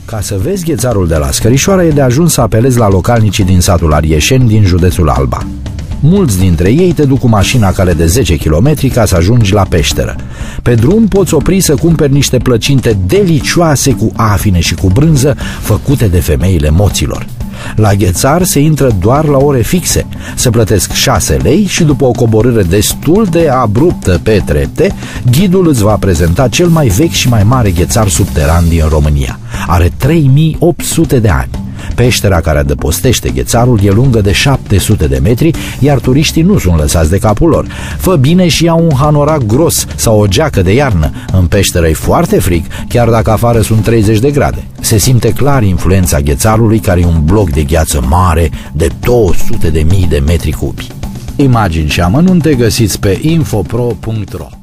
Ca să vezi ghețarul de la Scărișoara e de ajuns să apelezi la localnicii din satul Arieșeni din județul Alba. Mulți dintre ei te duc cu mașina cale de 10 km ca să ajungi la peșteră. Pe drum poți opri să cumperi niște plăcinte delicioase cu afine și cu brânză făcute de femeile moților. La ghețar se intră doar la ore fixe. Se plătesc 6 lei și după o coborâre destul de abruptă pe trepte, ghidul îți va prezenta cel mai vechi și mai mare ghețar subteran din România. Are 3800 de ani. Peștera care adăpostește ghețarul e lungă de 700 de metri, iar turiștii nu sunt lăsați de capul lor. Fă bine și ia un hanorac gros sau o geacă de iarnă. În peșteră e foarte frig, chiar dacă afară sunt 30 de grade. Se simte clar influența ghețarului, care e un bloc de gheață mare de 200.000 de metri cubi. Imagini și amănunte găsiți pe infopro.ro.